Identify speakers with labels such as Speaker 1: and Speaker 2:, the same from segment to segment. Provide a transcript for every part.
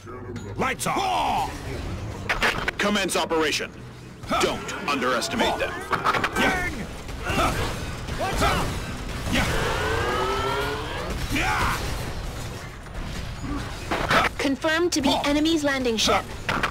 Speaker 1: Lights off!
Speaker 2: Commence operation. Don't underestimate them.
Speaker 1: Watch out!
Speaker 3: Confirmed to be enemy's landing ship.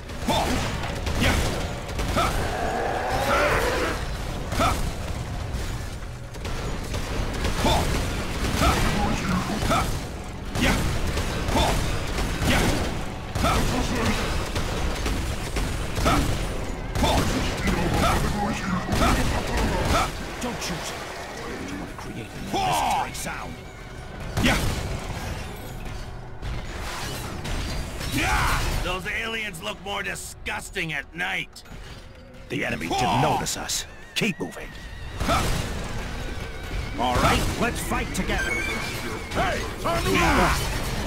Speaker 1: Don't shoot. You want to create an unnecessary sound.
Speaker 4: Those aliens look more disgusting at night.
Speaker 1: The enemy didn't notice us. Keep moving. All right, let's fight together. Hey, time to move!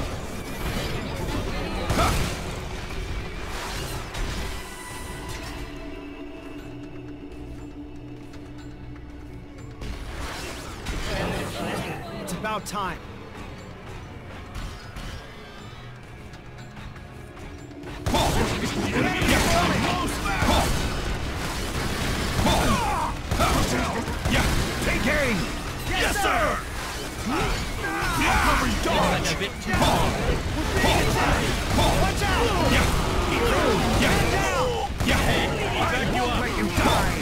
Speaker 1: It's about time. Take aim!
Speaker 4: Yes, sir!
Speaker 1: I'll cover you, dodge!
Speaker 4: A bit too long.
Speaker 1: Watch out! Keep through! Get down! Hey, I won't let you die!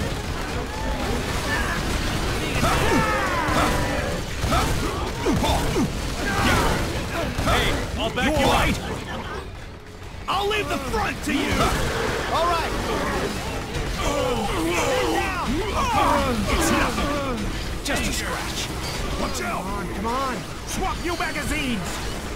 Speaker 4: Hey, I'll back you
Speaker 1: right.
Speaker 4: up.
Speaker 1: I'll leave the front to you! All right! It's nothing! Just a scratch. Watch out! Come on! Swap new magazines!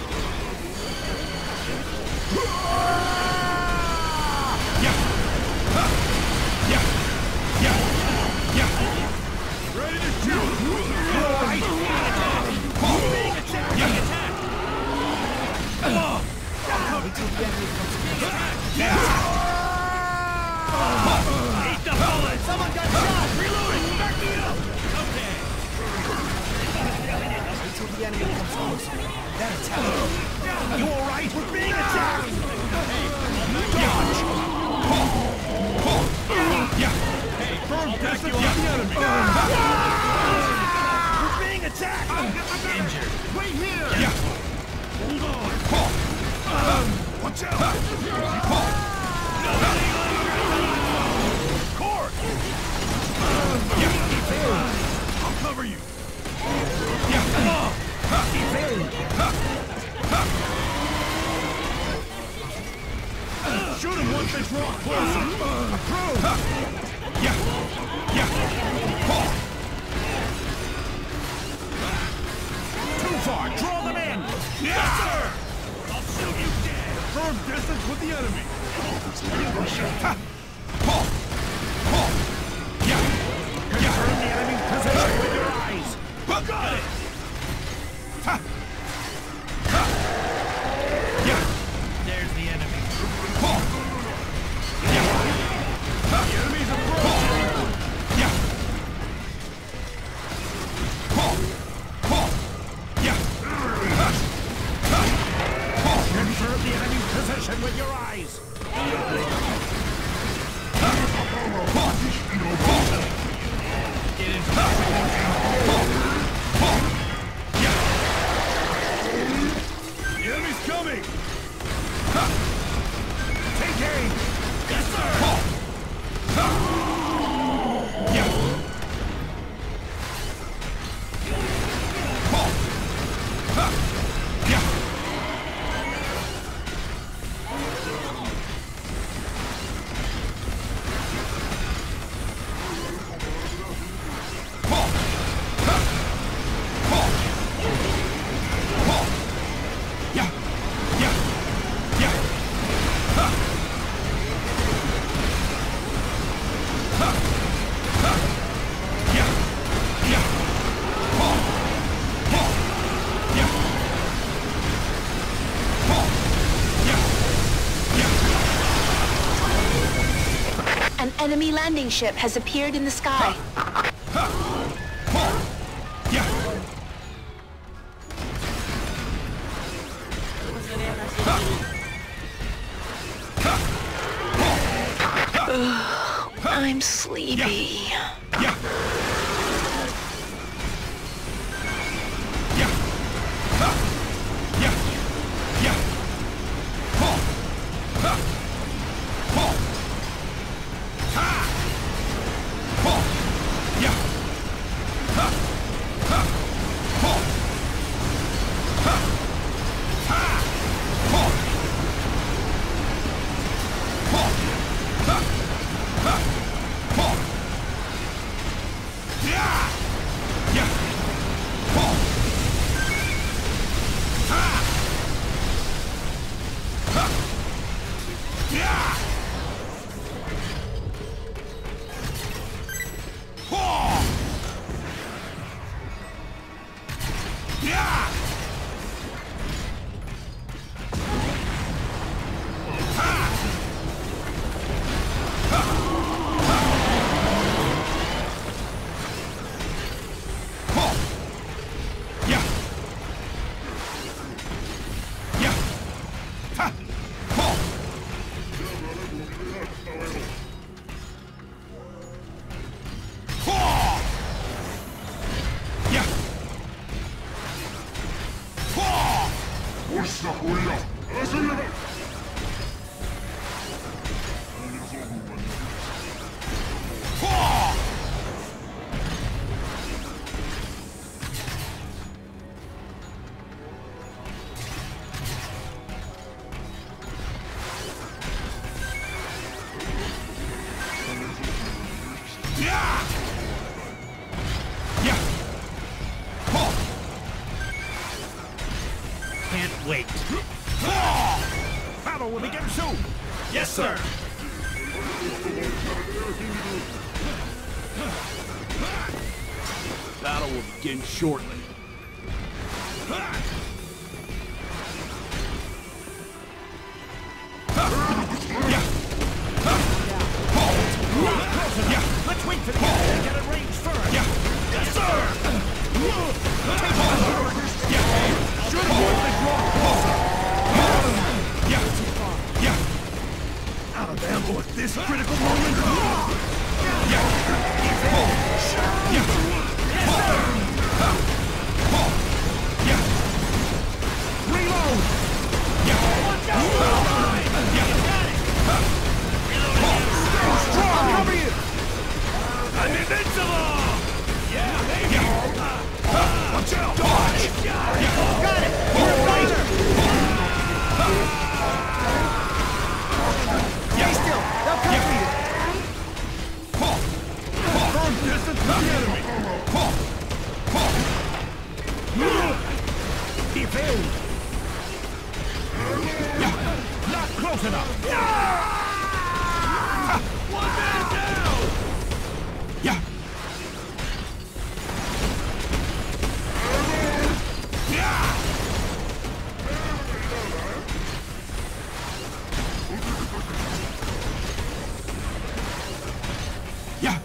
Speaker 1: Ready to shoot! All right! Being attacked! Until the enemy comes in.
Speaker 4: Eat the bullet!
Speaker 1: Someone got shot!
Speaker 4: Reloading! Back me up! Okay.
Speaker 1: Until the enemy comes close. Then attack. You all right? We're being attacked! Dodge!
Speaker 4: Hey, firm
Speaker 1: That's
Speaker 4: back
Speaker 1: the
Speaker 4: you up.
Speaker 1: enemy! We're being attacked!
Speaker 4: Injured.
Speaker 1: Wait here! Hold on! Watch out! Court! I'll cover you! Shoot him once they draw closer! Approve! Too far! Draw them in!
Speaker 4: Yes, sir! I'll shoot you dead!
Speaker 1: Firm distance with the enemy! Confirm the enemy's position with your eyes!
Speaker 4: Got it! There's the enemy.
Speaker 1: The enemy's approaching! Confirm the enemy's position with your eyes!
Speaker 4: Get in.
Speaker 1: The enemy's coming! Take aim!
Speaker 4: Yes, sir!
Speaker 3: An enemy landing ship has appeared in the sky. I'm sleepy.
Speaker 1: Yeah.
Speaker 4: Can't wait.
Speaker 1: Battle will begin soon.
Speaker 4: Yes, sir.
Speaker 1: Battle will begin shortly. Let's wait for the enemy to get a range first. Yes, sir. Should avoid the draw closer. Out of ammo at this critical moment. Reload. Watch out! Strong, cover you.
Speaker 4: I'm invincible! Yeah, baby!
Speaker 1: Watch out! Dodge!
Speaker 4: Got it! We're a fighter!
Speaker 1: Stay still! They'll cover you! Firm distance from the enemy! Evade! Not close enough!
Speaker 4: One man down!
Speaker 1: Yeah! Yeah!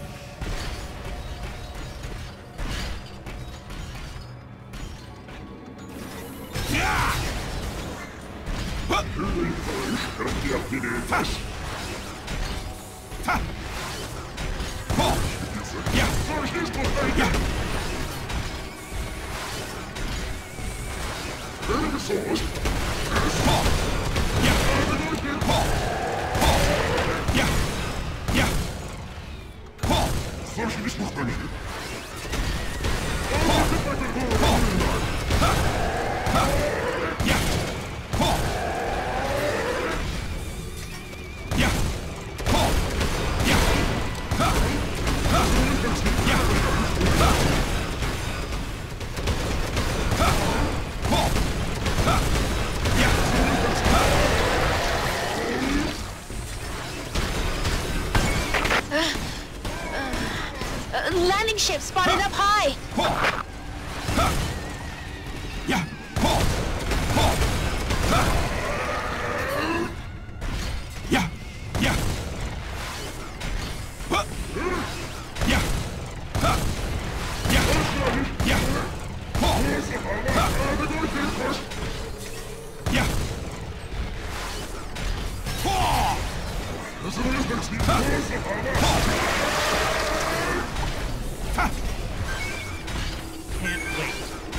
Speaker 3: Landing ship spotted up high.
Speaker 1: Yeah! Yeah! Yeah! Yeah! Yeah! Yeah! Can't wait.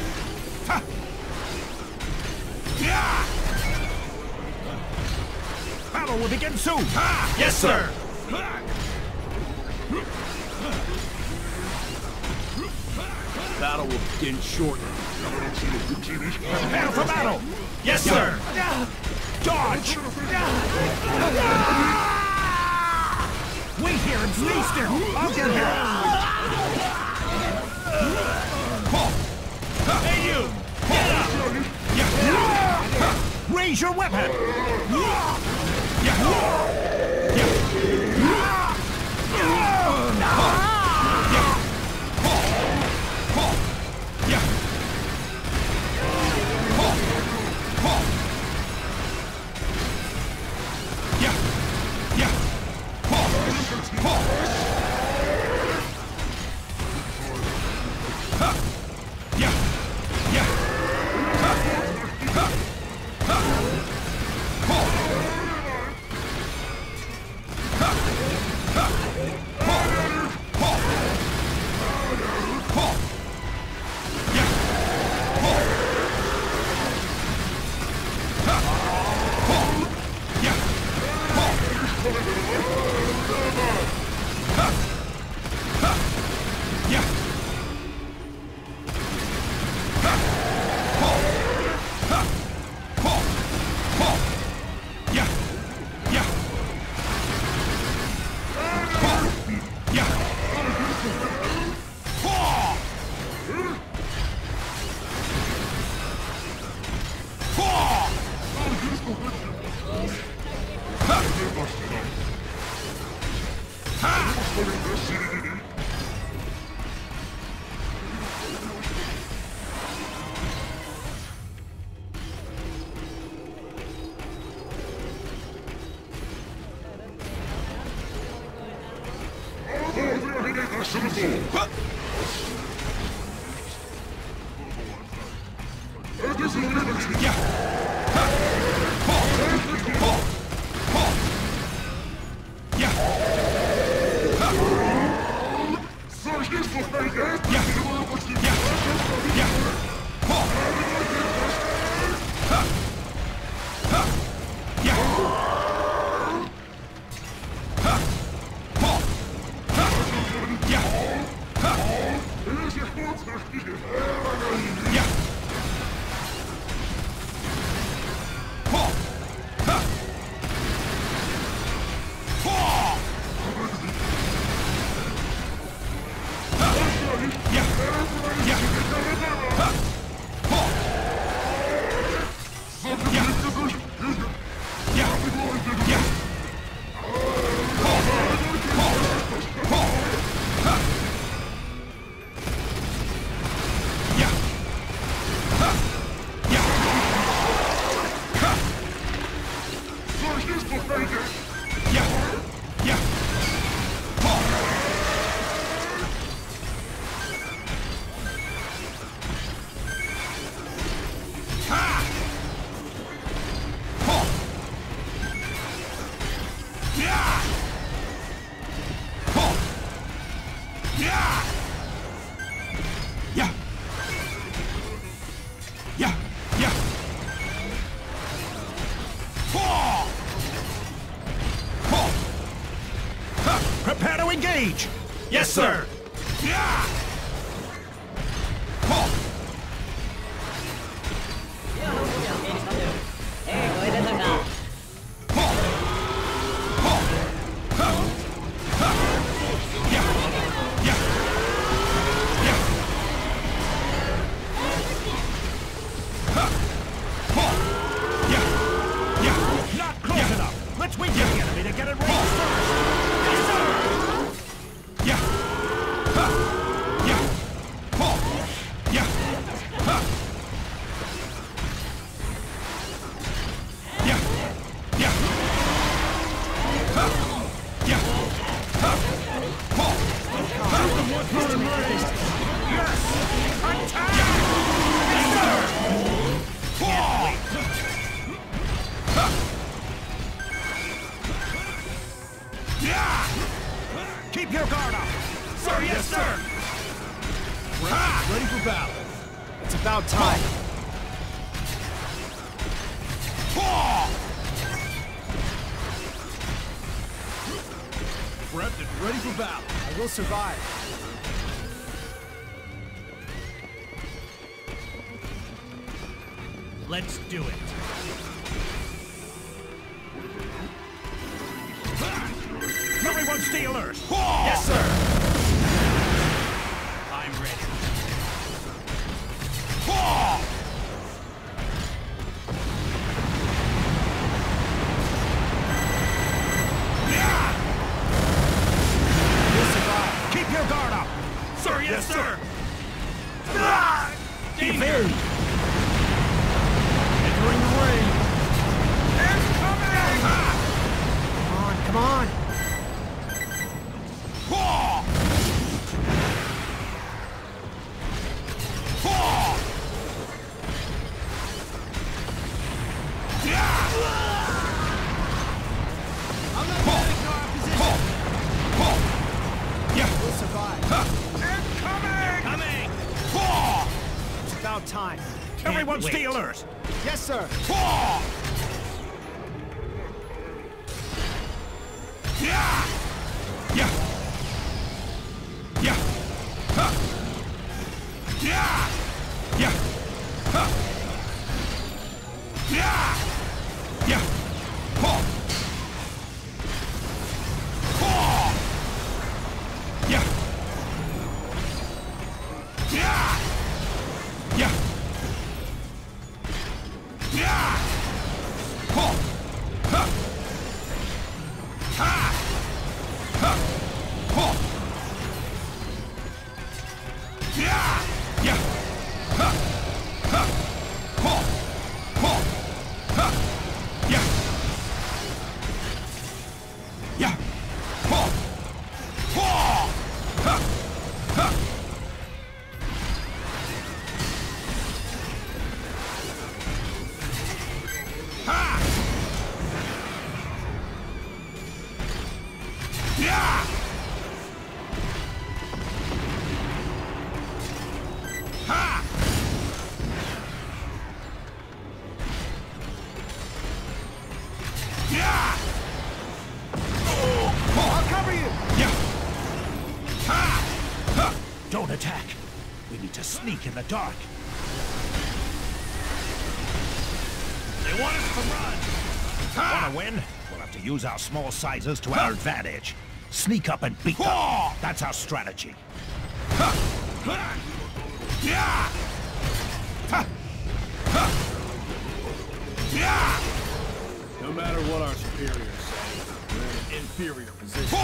Speaker 1: Yeah! Battle will begin soon!
Speaker 4: Yes, sir!
Speaker 1: Battle will begin shortly. Prepare for battle!
Speaker 4: Yes, sir!
Speaker 1: Dodge! Wait here and stay still! I'll get here!
Speaker 4: Hey, you! Get up!
Speaker 1: Raise your weapon! Prepare to engage!
Speaker 4: Yes, sir!
Speaker 1: Not close enough! Let's wait for the enemy to get it right first! Keep your guard up! Sir, yes, sir!
Speaker 5: Ready for battle.
Speaker 1: It's about time.
Speaker 5: Prepped and ready for battle.
Speaker 1: I will survive.
Speaker 4: Let's do it.
Speaker 1: Everyone stay alert! Yes, sir!
Speaker 4: I'm ready.
Speaker 1: You'll survive. Keep your guard up!
Speaker 4: Sir, yes, sir!
Speaker 1: Evade! Entering the ring! Incoming! Come on!
Speaker 5: I'm not gonna ignore our position.
Speaker 1: We'll survive.
Speaker 4: Coming!
Speaker 1: It's about time.
Speaker 4: Can't
Speaker 1: Everyone
Speaker 4: wait.
Speaker 1: stay alert! Yes, sir! I'll cover you!
Speaker 6: Don't attack. We need to sneak in the dark.
Speaker 4: They want us to run!
Speaker 6: Want to win? We'll have to use our small sizes to our advantage. Sneak up and beat them. That's our strategy.
Speaker 5: No matter what our superiors say, we're in an inferior position.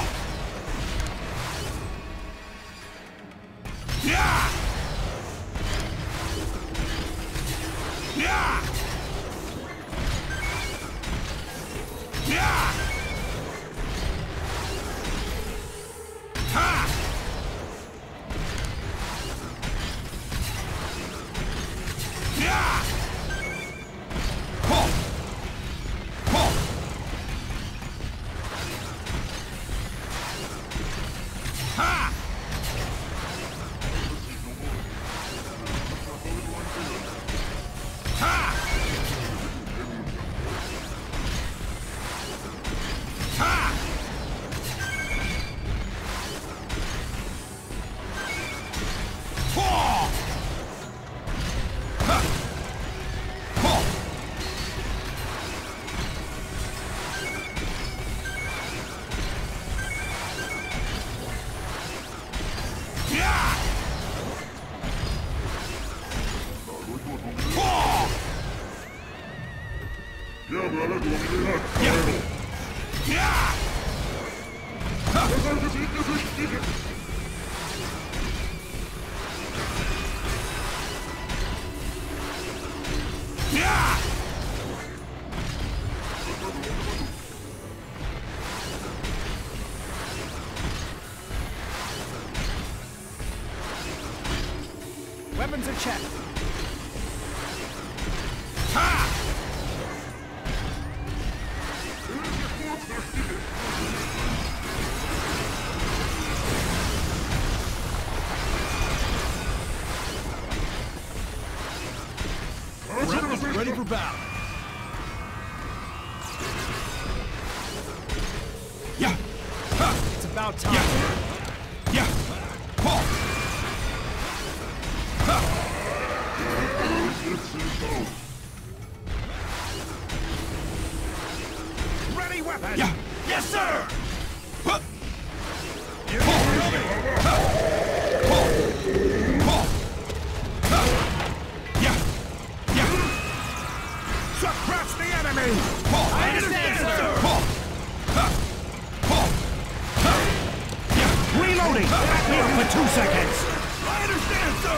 Speaker 1: Weapons are checked.
Speaker 5: ready for battle.
Speaker 1: Yeah.
Speaker 5: It's about time.
Speaker 1: Yeah. Ready weapon. Yeah.
Speaker 4: Yes, sir!
Speaker 1: Suppress the enemy!
Speaker 4: I understand, sir!
Speaker 1: Reloading! Back me up for 2 seconds!
Speaker 4: I understand, sir!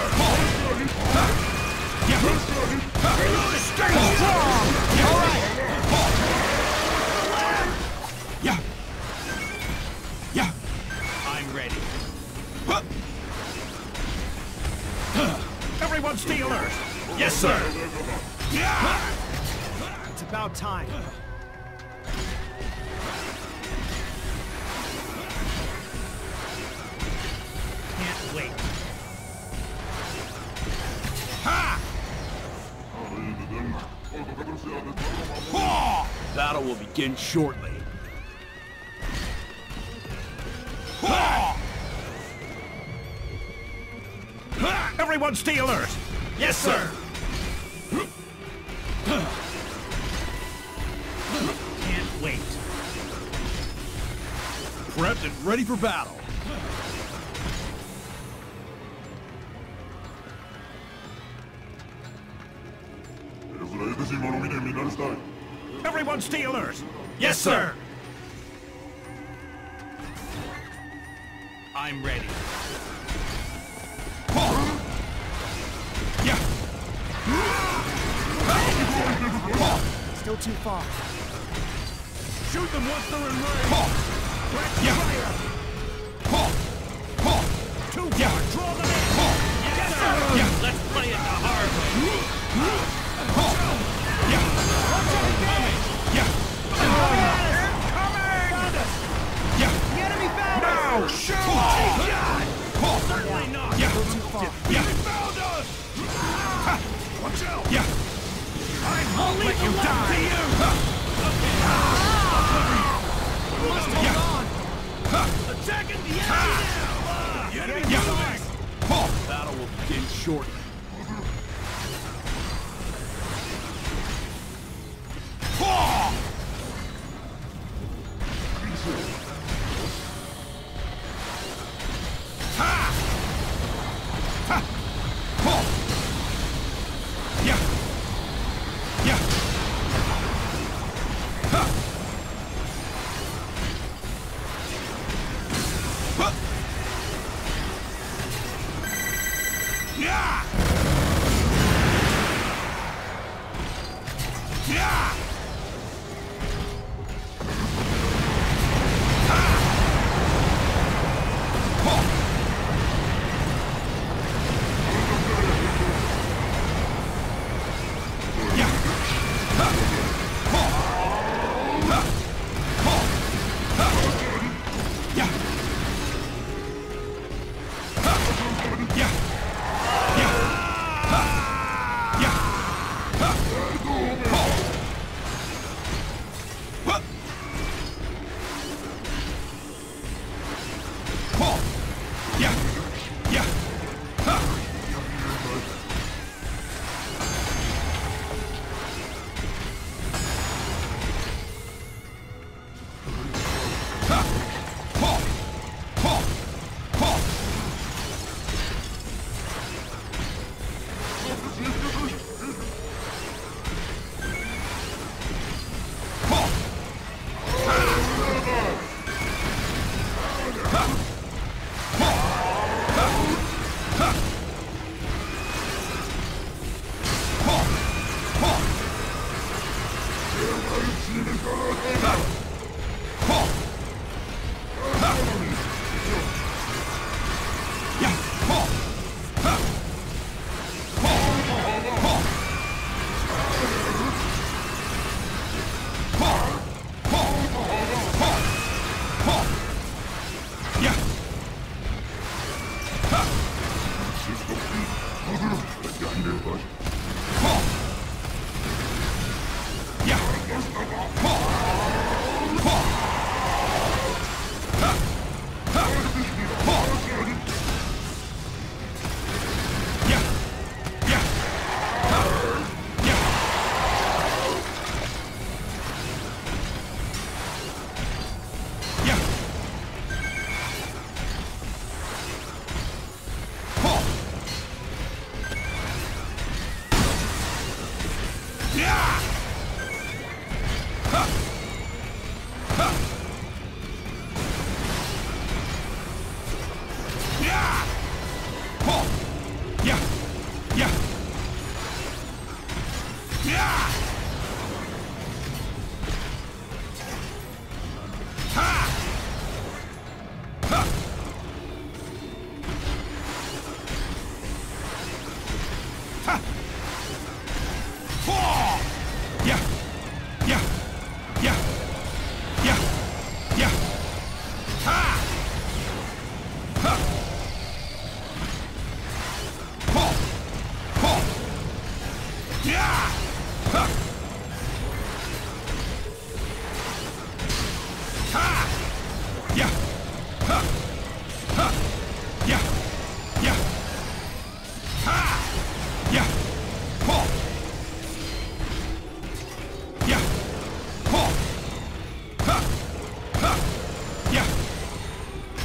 Speaker 1: Stay strong! All right! Yeah!
Speaker 4: I'm ready.
Speaker 1: Everyone stay alert!
Speaker 4: Yes, sir!
Speaker 5: It's about time.
Speaker 4: Can't wait.
Speaker 5: Battle will begin shortly.
Speaker 1: Everyone stay alert!
Speaker 4: Yes, sir! Can't wait.
Speaker 5: Prepped and ready for battle.
Speaker 1: Everyone stay alert!
Speaker 4: Yes, sir! I'm ready.
Speaker 1: Yeah!
Speaker 5: Still too far.
Speaker 1: Shoot them once they're in range! Yeah! Too far! Draw them in!
Speaker 4: Yes, sir!
Speaker 1: Yeah!
Speaker 4: Let's play it the hard way.
Speaker 1: Yeah! Yeah!
Speaker 5: The enemy found us!
Speaker 1: Now shoot!
Speaker 4: Certainly not!
Speaker 1: Yeah!
Speaker 5: Still too far.
Speaker 1: Yeah!
Speaker 4: Found us!
Speaker 1: Watch out! Yeah! I
Speaker 4: I'll
Speaker 1: won't
Speaker 4: leave
Speaker 1: let
Speaker 4: the
Speaker 1: you
Speaker 4: left
Speaker 1: die!
Speaker 4: to you!
Speaker 5: Must hold on.
Speaker 4: Attacking the enemy now!
Speaker 1: The enemy coming!
Speaker 5: Battle will begin shortly.
Speaker 1: Yeah! Yeah! Yeah! Yeah!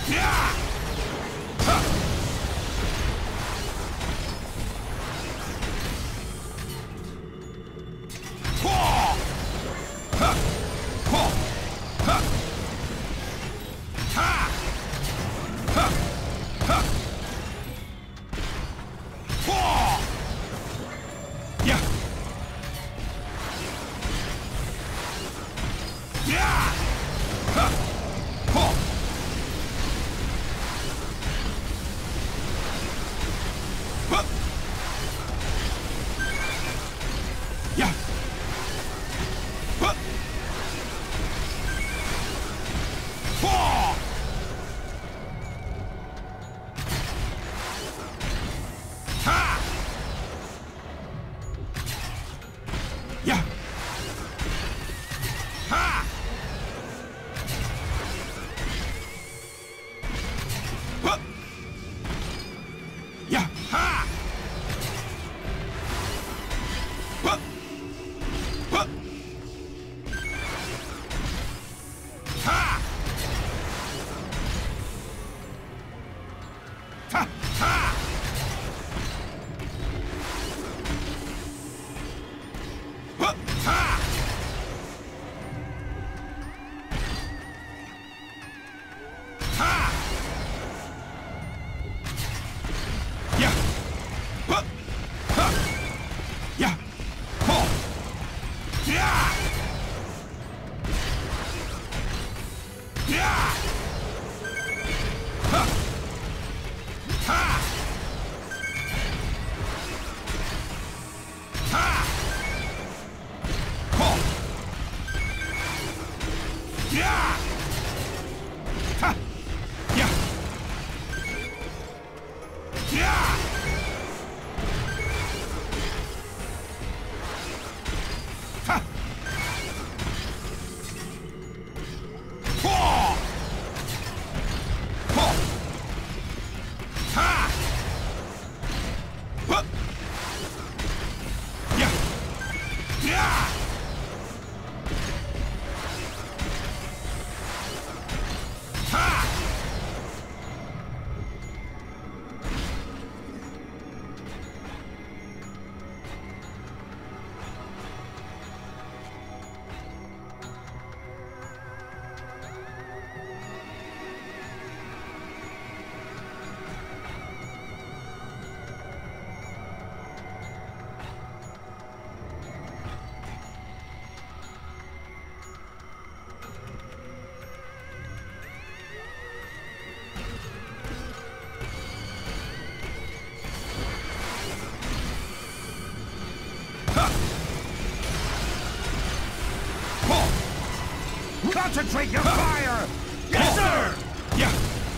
Speaker 6: Concentrate your fire! Yes, sir! Yeah!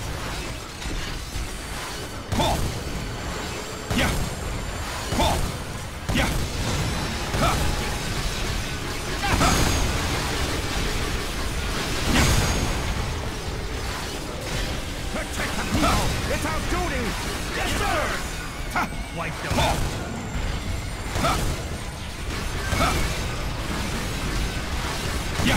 Speaker 6: Yeah! Yeah! Protect the people! It's our duty! Yes, sir! Wipe them out! Yeah!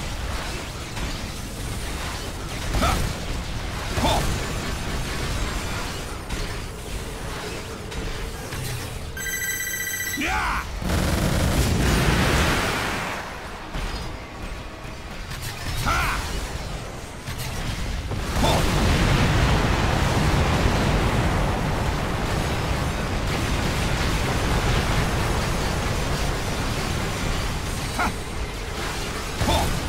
Speaker 6: Yeah! Ha!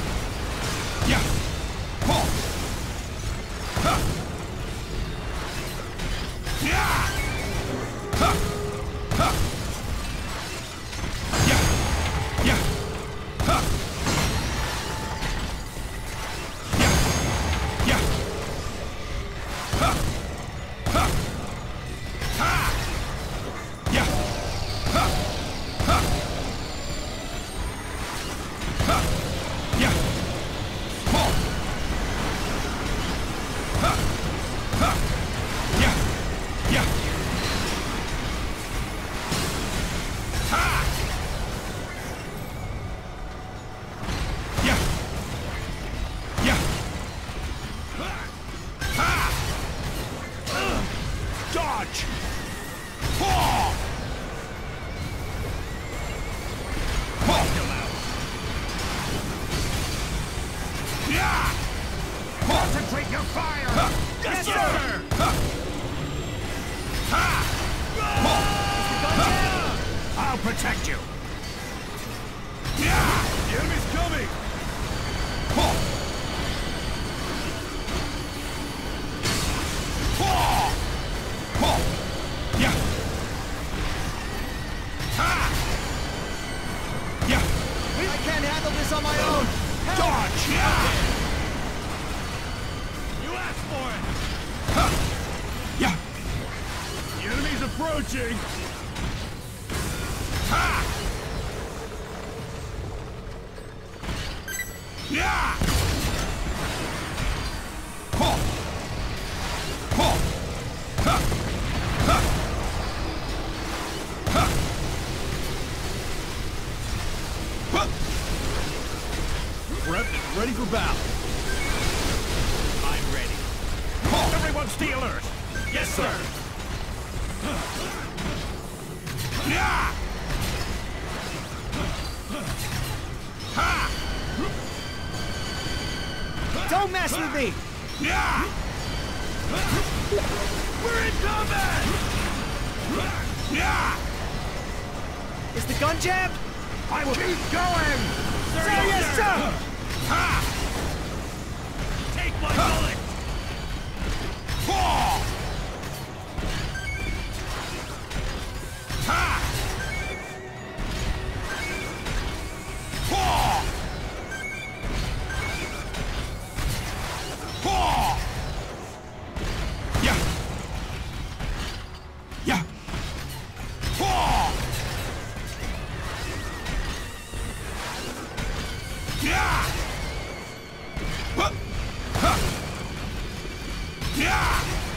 Speaker 6: Dodge! Oh! Yeah!
Speaker 1: Concentrate your fire!
Speaker 6: Yes, sir! I'll protect you! Yeah!
Speaker 5: The enemy's coming!
Speaker 6: Yeah! Yeah!
Speaker 1: I can't handle this on my own!
Speaker 6: Dodge! Yeah!
Speaker 5: You asked for it!
Speaker 6: Yeah!
Speaker 5: The enemy's approaching!
Speaker 6: Yeah!
Speaker 5: Prep and ready for battle. I'm ready.
Speaker 1: Everyone stay alert!
Speaker 5: Yes, sir!
Speaker 6: Yeah!
Speaker 1: Don't mess with me!
Speaker 6: Yeah!
Speaker 5: We're in combat!
Speaker 6: Yeah!
Speaker 1: Is the gun jammed?
Speaker 6: I will keep going!
Speaker 1: Sir, yes, sir!
Speaker 5: Take my bullet!
Speaker 6: Yeah! Yeah! Yeah! Yeah!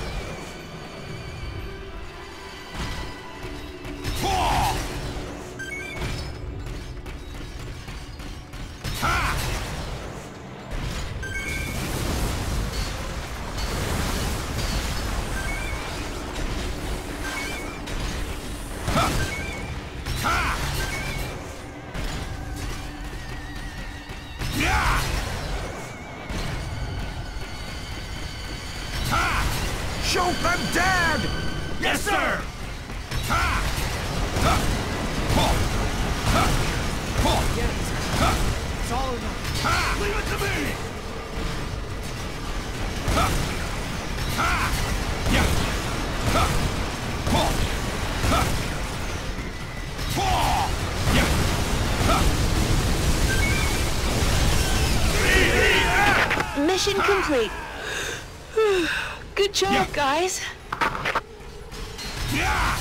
Speaker 6: Shoot them dead!
Speaker 5: Yes, sir!
Speaker 1: It's all or nothing.
Speaker 5: Leave it to me!
Speaker 3: Mission complete. Good job, guys.
Speaker 6: Yeah!